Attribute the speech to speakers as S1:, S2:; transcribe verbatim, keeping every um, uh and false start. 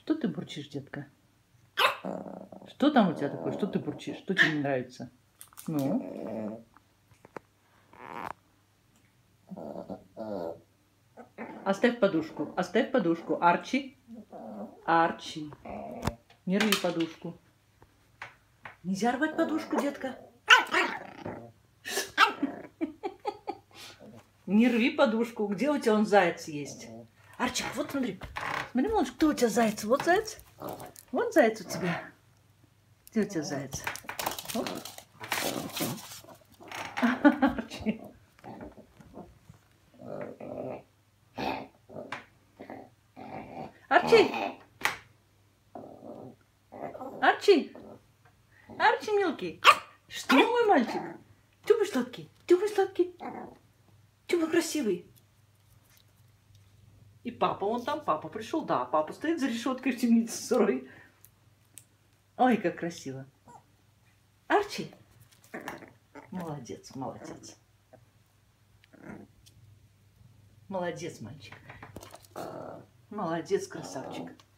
S1: Что ты бурчишь, детка? Что там у тебя такое? Что ты бурчишь? Что тебе не нравится? Ну? Оставь подушку. Оставь подушку. Арчи. Арчи. Не рви подушку. Нельзя рвать подушку, детка. Не рви подушку. Где у тебя он заяц есть? Арчик, вот смотри. Смотри, малыш, кто у тебя заяц? Вот заяц. Вот заяц у тебя. Где у тебя заяц? Вот. Арчи. Арчи! Арчи! Арчи, мелкий! Что, мой мальчик? Ты мой сладкий? Ты мой сладкий? Ты мой красивый? И папа, он там, папа пришел. Да, папа стоит за решеткой в темнице сырой. Ой, как красиво. Арчи! Молодец, молодец. Молодец, мальчик. Молодец, красавчик.